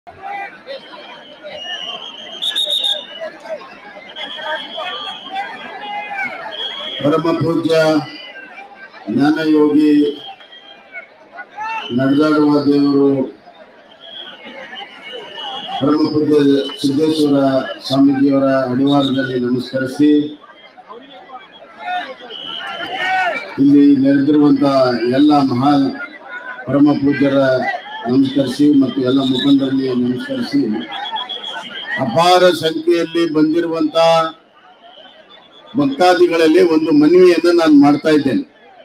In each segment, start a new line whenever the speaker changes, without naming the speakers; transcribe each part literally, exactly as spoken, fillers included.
परम पूज्य ज्ञानयोगी ನಡೆದಾಡುವ ದೇವರು परम पूज्य ಸಿದ್ದೇಶ್ವರ ಸ್ವಾಮೀಜಿಯವರ ಅಡಿವಾರದಲ್ಲಿ ನಮಸ್ಕರಿಸಿ ಇಲ್ಲಿ ನೆರೆದಿರುವಂತಹ ಎಲ್ಲ ಮಹಾ परम पूज्ಯರ ನಮಸ್ಕರಿಸಿ ಮತ್ತು ಎಲ್ಲ ಮುಖಂಡರಿಗೆ ನಮಸ್ಕರಿಸಿ ಅಪಾರ ಸಂಖ್ಯೆಯಲ್ಲಿ ಬಂದಿರುವಂತಹ ಭಕ್ತಾದಿಗಳಲ್ಲಿ ಒಂದು ಮನವಿಯನ್ನು ನಾನು ಮಾಡ್ತಾ ಇದ್ದೇನೆ.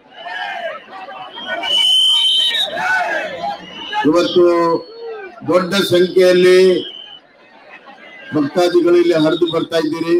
ಇವತ್ತು ದೊಡ್ಡ ಸಂಖ್ಯೆಯಲ್ಲಿ ಭಕ್ತಾದಿಗಳು ಇಲ್ಲಿ ಹರಿದು ಬರ್ತಾ ಇದ್ದೀರಿ.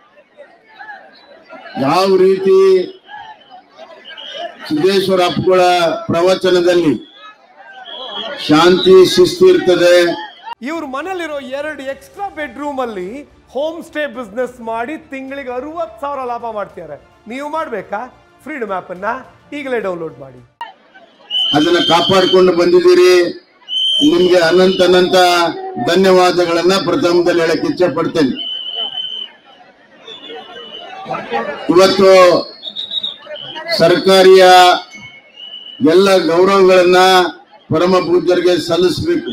ಯಾವ ರೀತಿ ಸಿದ್ದೇಶ್ವರ ಅಪ್ಪಗಳ ಪ್ರವಚನದಲ್ಲಿ ಶಾಂತಿ ಶಿಸ್ತು ಇರ್ತದೆ.
ಇವ್ರ ಮನೇಲಿರೋ ಎರಡು ಎಕ್ಸ್ಟ್ರಾ ಬೆಡ್ರೂಮ್ ಅಲ್ಲಿ ಹೋಮ್ ಸ್ಟೇ ಬಿಸ್ನೆಸ್ ಮಾಡಿ ತಿಂಗಳಿಗೆ ಅರವತ್ತು ಸಾವಿರ ಲಾಭ ಮಾಡ್ತಿದ್ದಾರೆ. ನೀವು ಮಾಡ್ಬೇಕಾ? ಫ್ರೀಡಮ್ ಆಪ್ ಅನ್ನ ಈಗಲೇ ಡೌನ್ಲೋಡ್ ಮಾಡಿ.
ಅದನ್ನ ಕಾಪಾಡಿಕೊಂಡು ಬಂದಿದ್ದೀರಿ. ನಿಮ್ಗೆ ಅನಂತ ಅನಂತ ಧನ್ಯವಾದಗಳನ್ನ ಪ್ರಥಮದಲ್ಲಿ ಹೇಳಕ್ ಇಚ್ಛೆ ಪಡ್ತೇನೆ. ಇವತ್ತು ಸರ್ಕಾರಿಯ ಎಲ್ಲ ಗೌರವಗಳನ್ನ ಪರಮ ಪೂಜ್ಯರಿಗೆ ಸಲ್ಲಿಸಬೇಕು.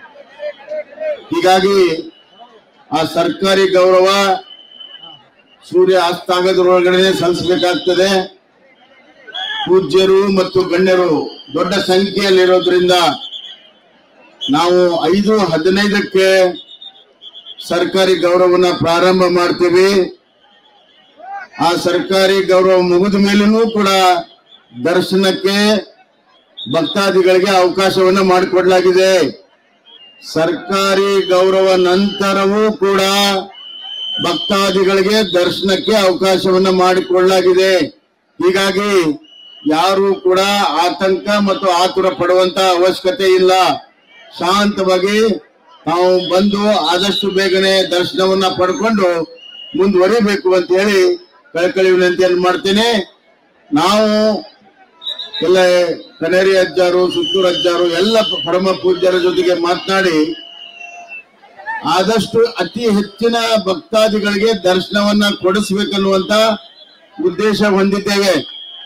ಹೀಗಾಗಿ ಆ ಸರ್ಕಾರಿ ಗೌರವ ಸೂರ್ಯ ಅಸ್ತಾಗದೊಳಗಡೆ ಸಲ್ಲಿಸಬೇಕಾಗ್ತದೆ. ಪೂಜ್ಯರು ಮತ್ತು ಗಣ್ಯರು ದೊಡ್ಡ ಸಂಖ್ಯೆಯಲ್ಲಿರೋದ್ರಿಂದ ನಾವು ಐದು ಹದಿನೈದಕ್ಕೆ ಸರ್ಕಾರಿ ಗೌರವನ ಪ್ರಾರಂಭ ಮಾಡ್ತೀವಿ. ಆ ಸರ್ಕಾರಿ ಗೌರವ ಮುಗಿದ ಮೇಲೂ ಕೂಡ ದರ್ಶನಕ್ಕೆ ಭಕ್ತಾದಿಗಳಿಗೆ ಅವಕಾಶವನ್ನ ಮಾಡಿಕೊಡಲಾಗಿದೆ. ಸರ್ಕಾರಿ ಗೌರವ ನಂತರವೂ ಕೂಡ ಭಕ್ತಾದಿಗಳಿಗೆ ದರ್ಶನಕ್ಕೆ ಅವಕಾಶವನ್ನ ಮಾಡಿಕೊಡಲಾಗಿದೆ. ಹೀಗಾಗಿ ಯಾರು ಕೂಡ ಆತಂಕ ಮತ್ತು ಆತುರ ಪಡುವಂತ ಅವಶ್ಯಕತೆ ಇಲ್ಲ. ಶಾಂತವಾಗಿ ನಾವು ಬಂದು ಆದಷ್ಟು ಬೇಗನೆ ದರ್ಶನವನ್ನ ಪಡ್ಕೊಂಡು ಮುಂದುವರಿಬೇಕು ಅಂತ ಹೇಳಿ ಕಳಕಳಿ ವಿನಂತಿಯನ್ನು ಮಾಡ್ತೇನೆ. ನಾವು ಎಲ್ಲ ಕನೇರಿ ಅಜ್ಜಾರು, ಸುತ್ತೂರು ಅಜ್ಜಾರು ಎಲ್ಲ ಪರಮ ಪೂಜ್ಯರ ಜೊತೆಗೆ ಮಾತನಾಡಿ ಆದಷ್ಟು ಅತಿ ಹೆಚ್ಚಿನ ಭಕ್ತಾದಿಗಳಿಗೆ ದರ್ಶನವನ್ನ ಕೊಡಿಸ್ಬೇಕನ್ನುವಂತ ಉದ್ದೇಶ ಹೊಂದಿದ್ದೇವೆ.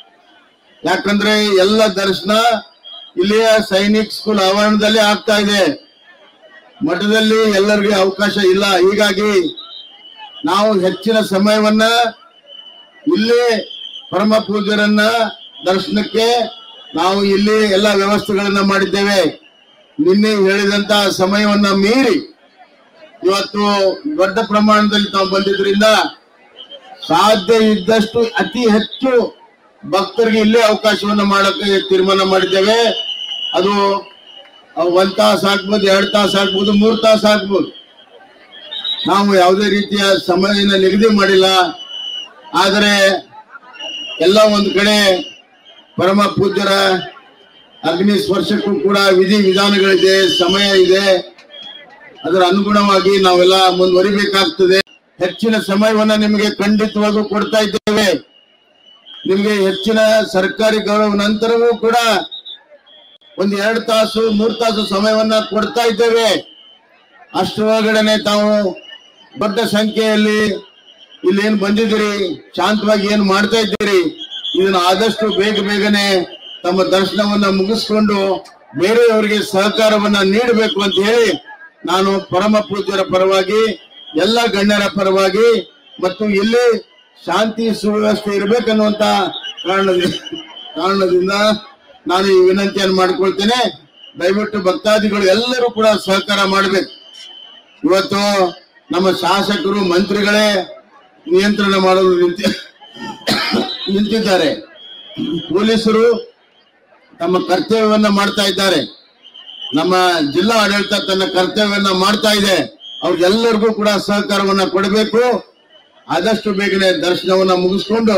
ಯಾಕಂದ್ರೆ ಎಲ್ಲ ದರ್ಶನ ಇಲ್ಲಿಯ ಸೈನಿಕ್ ಸ್ಕೂಲ್ ಆವರಣದಲ್ಲಿ ಆಗ್ತಾ ಇದೆ. ಮಠದಲ್ಲಿ ಎಲ್ಲರಿಗೂ ಅವಕಾಶ ಇಲ್ಲ. ಹೀಗಾಗಿ ನಾವು ಹೆಚ್ಚಿನ ಸಮಯವನ್ನ ಇಲ್ಲಿ ಪರಮ ಪೂಜ್ಯರನ್ನ ದರ್ಶನಕ್ಕೆ ನಾವು ಇಲ್ಲಿ ಎಲ್ಲ ವ್ಯವಸ್ಥೆಗಳನ್ನ ಮಾಡಿದ್ದೇವೆ. ನಿನ್ನೆ ಹೇಳಿದಂತ ಸಮಯವನ್ನ ಮೀರಿ ಇವತ್ತು ದೊಡ್ಡ ಪ್ರಮಾಣದಲ್ಲಿ ತಾವು ಬಂದಿದ್ರಿಂದ ಸಾಧ್ಯ ಇದ್ದಷ್ಟು ಅತಿ ಹೆಚ್ಚು ಭಕ್ತರಿಗೆ ಇಲ್ಲೇ ಅವಕಾಶವನ್ನ ಮಾಡಕ್ಕೆ ತೀರ್ಮಾನ ಮಾಡಿದ್ದೇವೆ. ಅದು ಒಂದ್ ತಾಸು ಆಗ್ಬೋದು, ಎರಡು ತಾಸು ಆಗ್ಬೋದು, ಮೂರು ತಾಸು ಆಗ್ಬೋದು. ನಾವು ಯಾವುದೇ ರೀತಿಯ ಸಮಯನ ನಿಗದಿ ಮಾಡಿಲ್ಲ. ಆದರೆ ಎಲ್ಲ ಒಂದು ಕಡೆ ಪರಮ ಪೂಜ್ಯರ ಅಗ್ನಿ ಸ್ಪರ್ಶಕ್ಕೂ ಕೂಡ ವಿಧಿ ವಿಧಾನಗಳಿದೆ, ಸಮಯ ಇದೆ. ಅದರ ಅನುಗುಣವಾಗಿ ನಾವೆಲ್ಲ ಮುಂದುವರಿಬೇಕಾಗ್ತದೆ. ಹೆಚ್ಚಿನ ಸಮಯವನ್ನ ನಿಮಗೆ ಖಂಡಿತವಾಗೂ ಕೊಡ್ತಾ ಇದ್ದೇವೆ. ನಿಮಗೆ ಹೆಚ್ಚಿನ ಸರ್ಕಾರಿ ಗೌರವ ನಂತರವೂ ಕೂಡ ಒಂದು ಎರಡು ತಾಸು ಮೂರು ತಾಸು ಸಮಯವನ್ನ ಕೊಡ್ತಾ ಇದ್ದೇವೆ. ಅಷ್ಟರೊಳಗಡೆ ತಾವು ದೊಡ್ಡ ಸಂಖ್ಯೆಯಲ್ಲಿ ಇಲ್ಲಿ ಏನ್ ಬಂದಿದ್ದೀರಿ, ಶಾಂತವಾಗಿ ಏನ್ ಮಾಡ್ತಾ ಇದ್ದೀರಿ, ಇದನ್ನ ಆದಷ್ಟು ಬೇಗ ಬೇಗನೆ ತಮ್ಮ ದರ್ಶನವನ್ನ ಮುಗಿಸ್ಕೊಂಡು ಬೇರೆಯವರಿಗೆ ಸಹಕಾರವನ್ನ ನೀಡಬೇಕು ಅಂತ ಹೇಳಿ ನಾನು ಪರಮ ಪೂಜ್ಯರ ಪರವಾಗಿ ಎಲ್ಲ ಗಣ್ಯರ ಪರವಾಗಿ ಮತ್ತು ಇಲ್ಲಿ ಶಾಂತಿ ಸುವ್ಯವಸ್ಥೆ ಇರಬೇಕನ್ನುವಂತ ಕಾರಣದಿಂದ ಕಾರಣದಿಂದ ನಾನು ಈ ವಿನಂತಿಯನ್ನು ಮಾಡಿಕೊಳ್ತೇನೆ. ದಯವಿಟ್ಟು ಭಕ್ತಾದಿಗಳು ಎಲ್ಲರೂ ಕೂಡ ಸಹಕಾರ ಮಾಡಬೇಕು. ಇವತ್ತು ನಮ್ಮ ಶಾಸಕರು ಮಂತ್ರಿಗಳೇ ನಿಯಂತ್ರಣ ಮಾಡಲು ನಿಂತಿ ನಿಂತಿದ್ದಾರೆ. ಪೊಲೀಸರು ತಮ್ಮ ಕರ್ತವ್ಯವನ್ನ ಮಾಡ್ತಾ ಇದ್ದಾರೆ. ನಮ್ಮ ಜಿಲ್ಲಾ ಆಡಳಿತ ತನ್ನ ಕರ್ತವ್ಯವನ್ನ ಮಾಡ್ತಾ ಇದೆ. ಅವ್ರಿಗೆಲ್ಲರಿಗೂ ಕೂಡ ಸಹಕಾರವನ್ನ ಕೊಡಬೇಕು. ಆದಷ್ಟು ಬೇಗನೆ ದರ್ಶನವನ್ನ ಮುಗಿಸ್ಕೊಂಡು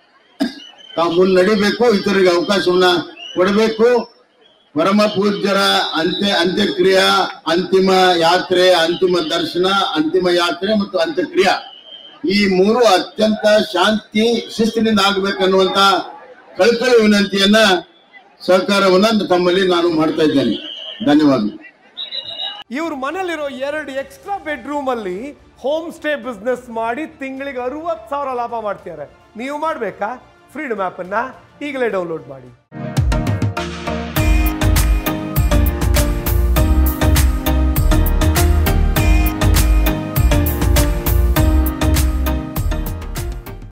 ತಾವು ಮುನ್ನಡಿಬೇಕು, ಇತರರಿಗೆ ಅವಕಾಶವನ್ನ ಕೊಡಬೇಕು. ಪರಮ ಪೂಜ್ಯರ ಅಂತ್ಯ ಅಂತ್ಯಕ್ರಿಯೆ, ಅಂತಿಮ ಯಾತ್ರೆ, ಅಂತಿಮ ದರ್ಶನ, ಅಂತಿಮ ಯಾತ್ರೆ ಮತ್ತು ಅಂತ್ಯಕ್ರಿಯೆ ಈ ಮೂರು ಅತ್ಯಂತ ಶಾಂತಿ ಶಿಸ್ತಿನಿಂದ ಆಗ್ಬೇಕನ್ನುವಂತ ಕಳಕಳಿ ವಿನಂತಿಯನ್ನ ಸಹಕಾರವನ್ನ ತಮ್ಮಲ್ಲಿ ನಾನು ಮಾಡ್ತಾ ಇದ್ದೇನೆ. ಧನ್ಯವಾದ.
ಇವ್ರ ಮನೇಲಿರೋ ಎರಡು ಎಕ್ಸ್ಟ್ರಾ ಬೆಡ್ರೂಮ್ ಅಲ್ಲಿ ಹೋಮ್ ಸ್ಟೇ ಬಿಸ್ನೆಸ್ ಮಾಡಿ ತಿಂಗಳಿಗೆ ಅರವತ್ತು ಸಾವಿರ ಲಾಭ ಮಾಡ್ತಿದ್ದಾರೆ. ನೀವು ಮಾಡಬೇಕಾ? ಫ್ರೀಡಮ್ ಆ್ಯಪನ್ನು ಈಗಲೇ ಡೌನ್ಲೋಡ್ ಮಾಡಿ.